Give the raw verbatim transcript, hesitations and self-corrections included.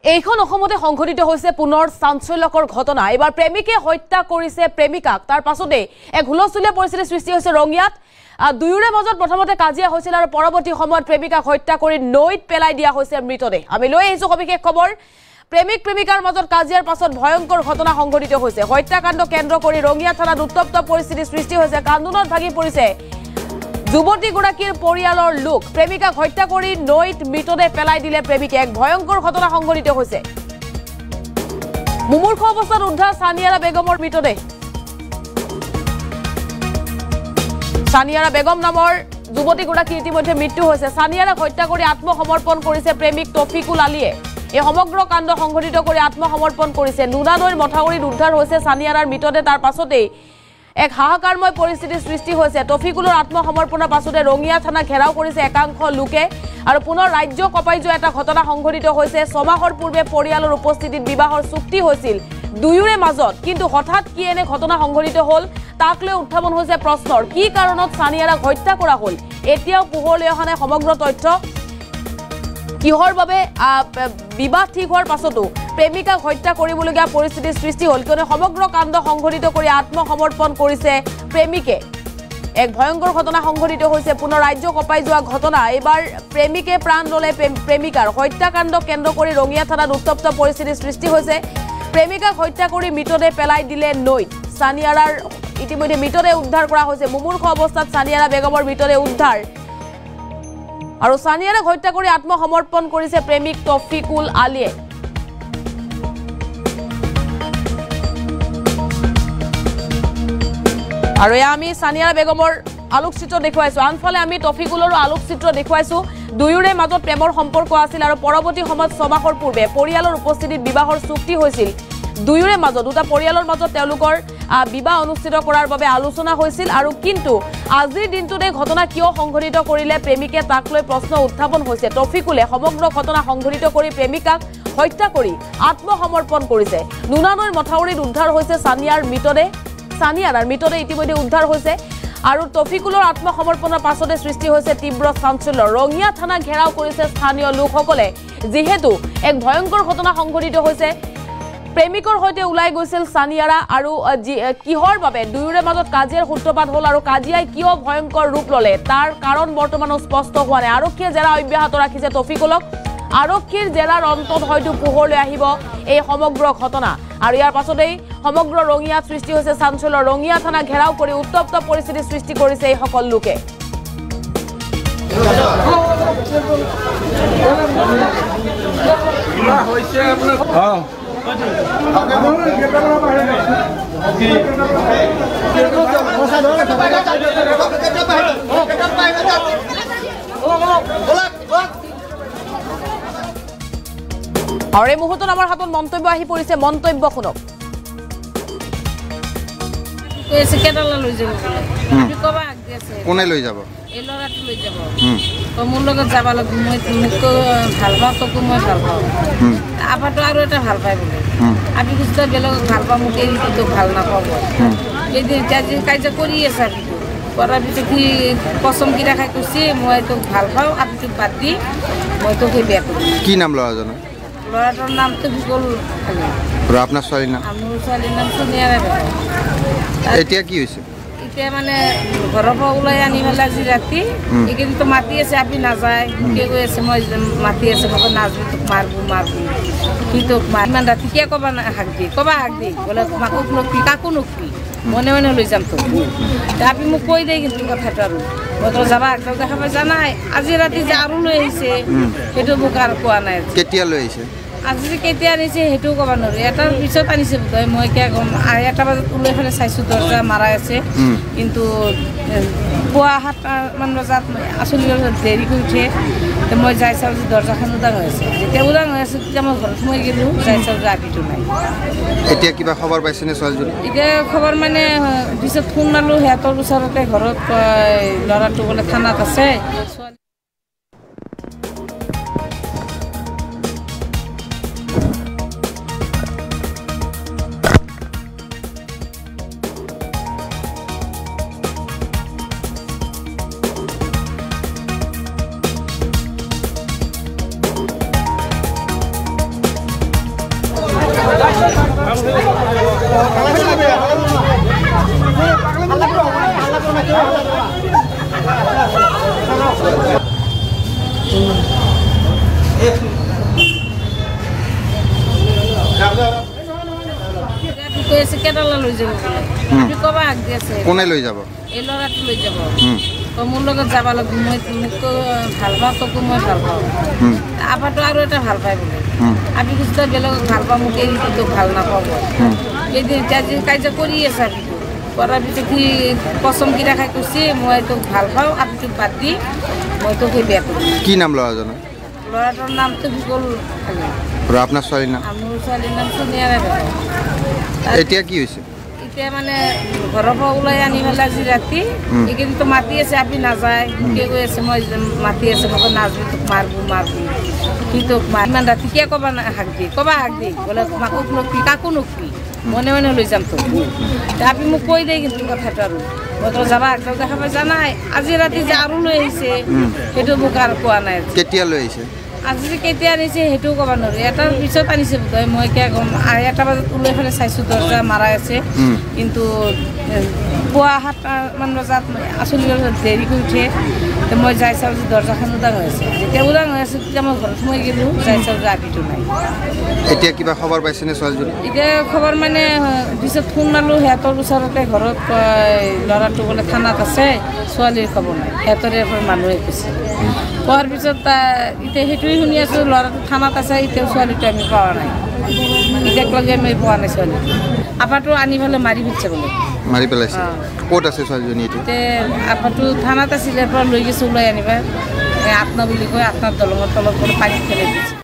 এইখন অসমতে সংঘটিত হৈছে পুনৰ চাঞ্চল্যকৰ ঘটনা। এবাৰ প্ৰেমিকে হত্যা কৰিছে প্ৰেমিকাক। তাৰ পাছতে এক হুলস্থুলীয়া পৰিস্থিতিৰ সৃষ্টি হৈছে ৰঙিয়াত। দুয়োৰে মাজত প্ৰথমতে কাজিয়া হৈছিল আৰু পৰৱৰ্তী সময়ত প্ৰেমিকাক হত্যা কৰি নৈত পেলাই দিয়া হৈছে মৃতদেহ। আমি লৈ আহিছো সবিশেষ খবৰ। প্ৰেমিক প্ৰেমিকাৰ মাজত কাজিয়াৰ পাছত ভয়ংকৰ ঘটনা সংঘটিত হৈছে। হত্যাকাণ্ড কেন্দ্ৰ কৰি ৰঙিয়া থানাত উত্তপ্ত পৰিস্থিতিৰ সৃষ্টি হৈছে। কান্দোনত ভাগি পৰিছে যুৱতীগৰাকীৰ পৰিয়ালৰ লোক। প্ৰেমিকাক হত্যা কৰি নৈত মৃতদেহ পেলাই দিলে প্ৰেমিকে। এক ভয়ংকৰ ঘটনা সংঘটিত হৈছে। মুমূৰ্ষ অৱস্থাত উদ্ধাৰ সানিয়াৰা বেগমৰ মৃতদেহ। সানিয়াৰা বেগম নামৰ যুৱতীগৰাকীৰ ইতিমধ্যে মৃত্যু হৈছে। সানিয়াৰাক হত্যা কৰি আত্মসমৰ্পণ কৰিছে প্ৰেমিক তফিকুল আলীয়ে। এই সমগ্ৰ কাণ্ড সংঘটিত কৰি আত্মসমৰ্পণ কৰিছে। নুনা নৈৰ মথাউৰিত উদ্ধাৰ হৈছে সানিয়াৰাৰ মৃতদেহ। তাৰ পাছতেই এক হাহাকাৰময় পৰিস্থিতিৰ সৃষ্টি হৈছে। তফিকুলৰ আত্মসমৰ্পণৰ পাছতে ৰঙিয়া থানা ঘেৰাও কৰিছে একাংশ লোকে আৰু পুনৰ ৰাজ্য কঁপাই যোৱা এটা ঘটনা সংঘটিত হৈছে। ছমাহৰ পূৰ্বে পৰিয়ালৰ উপস্থিতিত বিবাহৰ চুক্তি হৈছিল দুয়োৰে মাজত, কিন্তু হঠাৎ কি এনে ঘটনা সংঘটিত হ'ল তাক লৈ উত্থাপন হৈছে প্ৰশ্নৰ। কি কাৰণত সানিয়াৰাক হত্যা কৰা হ'ল এতিয়াও পোহৰলৈ অহা নাই সমগ্ৰ তথ্য। কিহৰ বাবে বিবাহ ঠিক হোৱাৰ পাছতো প্ৰেমিকাক হত্যা কৰিবলগীয়া পৰিস্থিতিৰ সৃষ্টি হ'ল, কিয়নো সমগ্ৰ কাণ্ড সংঘটিত কৰি আত্মসমৰ্পণ কৰিছে প্ৰেমিকে। এক ভয়ংকৰ ঘটনা সংঘটিত হৈছে, পুনৰ ৰাজ্য কঁপাই যোৱা ঘটনা। এইবাৰ প্ৰেমিকে প্ৰাণ ল'লে প্ৰেমিকাৰ। হত্যাকাণ্ড কেন্দ্ৰ কৰি ৰঙিয়া থানাত উত্তপ্ত পৰিস্থিতিৰ সৃষ্টি হৈছে। প্ৰেমিকাক হত্যা কৰি মৃতদেহ পেলাই দিলে নৈত। সানিয়াৰাৰ ইতিমধ্যে মৃতদেহ উদ্ধাৰ কৰা হৈছে। মুমূৰ্ষ অৱস্থাত সানিয়াৰা বেগমৰ মৃতদেহ উদ্ধাৰ আৰু সানিয়াৰাক হত্যা কৰি আত্মসমৰ্পণ কৰিছে প্ৰেমিক তফিকুল আলীয়ে। আৰু এয়া আমি সানিয়াৰা বেগমৰ আলোকচিত্ৰ দেখুৱাইছো। আনফালে আমি তফিকুলৰো আলোকচিত্ৰ দেখুৱাইছো। দুয়োৰে মাজত প্ৰেমৰ সম্পৰ্ক আছিল আৰু পৰৱৰ্তী সময়ত ছমাহৰ পূৰ্বে পৰিয়ালৰ উপস্থিতিত বিবাহৰ চুক্তি হৈছিল দুয়োৰে মাজত। দুটা পৰিয়ালৰ মাজত তেওঁলোকৰ বিবাহ অনুষ্ঠিত কৰাৰ বাবে আলোচনা হৈছিল। আৰু কিন্তু আজিৰ দিনটোতে ঘটনা কিয় সংঘটিত কৰিলে প্ৰেমিকে তাক লৈ প্ৰশ্ন উত্থাপন হৈছে। তফিকুলে সমগ্ৰ ঘটনা সংঘটিত কৰি প্ৰেমিকাক হত্যা কৰি আত্মসমৰ্পণ কৰিছে। নুনা নৈৰ মথাউৰিত উদ্ধাৰ হৈছে সানিয়াৰ মৃতদেহ। সানিয়াৰাৰ মৃতদেহ ইতিমধ্যে উদ্ধাৰ হৈছে আৰু তফিকুলৰ আত্মসমৰ্পণৰ পাছতে সৃষ্টি হৈছে তীব্ৰ চাঞ্চল্য। ৰঙিয়া থানা ঘেৰাও কৰিছে স্থানীয় লোকসকলে, যিহেতু এক ভয়ংকৰ ঘটনা সংঘটিত হৈছে। প্ৰেমিকৰ সৈতে ওলাই গৈছিল সানিয়াৰা আৰু কিহৰ বাবে দুয়োৰে মাজত কাজিয়াৰ সূত্ৰপাত হ'ল আৰু কাজিয়াই কিয় ভয়ংকৰ ৰূপ ল'লে তাৰ কাৰণ বৰ্তমানো স্পষ্ট হোৱা নাই। আৰক্ষীয়ে জেৰা অব্যাহত ৰাখিছে তফিকুলক। আৰক্ষীৰ জেৰাৰ অন্তত হয়তো পোহৰলৈ আহিব এই সমগ্ৰ ঘটনা। আৰু ইয়াৰ পাছতেই সমগ্ৰ ৰঙিয়াত সৃষ্টি হৈছে চাঞ্চল্য। ৰঙিয়া থানা ঘেৰাও কৰি উত্তপ্ত পৰিস্থিতিৰ সৃষ্টি কৰিছে এই সকল লোকে। আৰু এই মুহূৰ্তত আমাৰ হাতত মন্তব্য আহি পৰিছে। মন্তব্য শুনক। কোনে লৈ যাব? এই ল'ৰাটো লৈ যাব। মোৰ লগত যাব লাগিব। মই মোকো ভাল পাওঁ, তোকো মই ভাল পাওঁ। আপাতো আৰু এটা ভাল পাই বোলে। আপি কিছু বেলেগক ভাল পাওঁ, মোক এৰি তোক ভাল নাপাব। এদিন এতিয়া কাজিয়া কৰি আছে। আপিটো কৰাৰ পিছত সি কচম কিৰা খাই কৈছে মই তোক ভাল পাওঁ, আপিটোক বাদ দি মই তোক সেই বেয়া কৰিম। কি নাম ল'ৰাজনৰ? ল'ৰাটোৰ নামটো বিকল খালি। আৰু আপোনাৰ ছোৱালীৰ নাম? মোৰ ছোৱালীৰ নাম সোনিয়াৰা বেগম। এতিয়া কি হৈছে? এতিয়া মানে ঘৰৰ পৰা ওলাই আনি পেলাই আজি ৰাতি এইকেইদিনতো মাতি আছে, আপি নাযায়। মোকে কৈ আছে মই মাতি আছে, মই নাযাবি, তোক মাৰবো মাৰবো। সি তোক মাৰ ইমান ৰাতি কিয় ক'বা হাক দি ক'বা হাক দি বোলে মাকক নকবি, কাকো নকবি, মনে মনে লৈ যাম তোক। আপি মোক কৈ দিয়ে কিন্তু কথাটো। আৰু মই তো যাবা একদম দেখাব জানাই। আজি ৰাতি যে আৰু লৈ আহিছে সেইটো মোক আৰু কোৱা নাই। কেতিয়া লৈ আহিছে? আজি কেতিয়া আনিছে সেইটোও ক'ব নোৱাৰো। এটাৰ পিছত আনিছে বোধহয়, মই কিয় গম। এটা বজাত ওলাই পেলাই চাইছোঁ দৰ্জা মাৰা আছে, কিন্তু পুৱা সাতটামান বজাত আচলি দেৰি কৰি উঠে। মই যাই চাওঁ যে দৰ্জাখন উদাং হৈ আছে। যেতিয়া উদাং হৈ আছে তেতিয়া মই ঘৰত সোমাই গ'লোঁ, যাই চাওঁ যে আপিটো নাই। এতিয়া কিবা খবৰ পাইছেনে ছোৱালীজনী? এতিয়া খবৰ মানে পিছত ফোন মাৰিলোঁ সিহঁতৰ ওচৰতে ঘৰত, ল'ৰাটো বোলে থানাত আছে। কৈছে কেইটালৈ লৈ যাব আপুনি ক'ব হাক দি আছে কোনে লৈ যাব এই ল'ৰাটো লৈ যাব তো মোৰ লগত যাব লাগিব মই মোকতো ভাল পাওঁ তোকো মই ভাল পাওঁ আপাতো আৰু এটা ভাল পাই বোলে আপুনি কিছু বেলেগক ভাল পাওঁ মোক এৰি তোক ভাল নাপাব এদিন এতিয়া কাজিয়া কৰি আছে আপুনি কৰাৰ পিছত সি পচন্দ কিটা খাই কৈছে মই তোক ভাল পাওঁ আপুনি তোক বাদ দি মই তোক সেই বেয়া কৰিম কি নাম ল'ৰাজনৰ ল'ৰাটোৰ নামটো বিকল আৰু আপোনাৰ ছোৱালীৰ নাম মোৰ ছোৱালীৰ নাম সোনিয়াৰে এতিয়া কি হৈছে এতিয়া মানে ঘৰৰ পৰা ওলাই আনি পেলাই আজি ৰাতি এইকেইদিনতো মাতি আছে আপুনি নাযায় মোকে কৈ আছে মই মাতি আছে মই নাযাবি তোক মাৰবো মাৰবো সি তোক মাৰ ইমান ৰাতি কিয় ক'বা হাক দি ক'বা হাক দি বোলে মাকক নকবি কাকো নকবি মনে মনে লৈ যাম তোক আপুনি মোক কৈ দিয়ে কিন্তু কথাটো আৰু মই তো যাবা একদম দেখা পাই জানাই আজি ৰাতি যে আৰু লৈ আহিছে সেইটো মোক আৰু কোৱা নাই কেতিয়া লৈ আহিছে আজি যে কেতিয়া আনিছে সেইটোও ক'ব নোৱাৰো এটাৰ পিছত আনিছে বোধহয় মই কিয় গম এটা বজাত ওলাই পেলাই চাইছোঁ দৰ্জা মাৰা আছে কিন্তু পুৱা সাতটামান বজাত আচলি দেৰি কৰি উঠে মই যাই চাওঁ যে দৰ্জাখন উদাং হৈ আছে যেতিয়া উদাং হৈ আছে তেতিয়া মই ঘৰত সোমাই গ'লোঁ যাই চাওঁ যে আপিটো নাই এতিয়া কিবা খবৰ পাইছেনে ছোৱালীজনী এতিয়া খবৰ মানে পিছত ফোন মাৰিলোঁ সিহঁতৰ ওচৰতে ঘৰত ল'ৰাটো বোলে থানাত আছে ছোৱালীৰ খবৰ নাই সিহঁতৰে মানুহে কৈছে কোৱাৰ পিছত এতিয়া সেইটোৱে শুনি আছোঁ ল'ৰাটো থানাত আছে এতিয়াও ছোৱালীটো আমি পোৱা নাই এতিয়ালৈকে আমি পোৱা নাই ছোৱালী আপাটো আনি পেলাই মাৰি ফেলছে বোলে মাৰি পেলাইছে ক'ত আছে ছোৱালীজনী এতিয়া এতিয়া আপাটো থানাত আছিলে পৰা লৈ গৈছে ওলাই আনিবা এই আত্মা বুলি কয় আত্মাৰ দলঙৰ তলত বোলে পানীত ফেলাই দিছে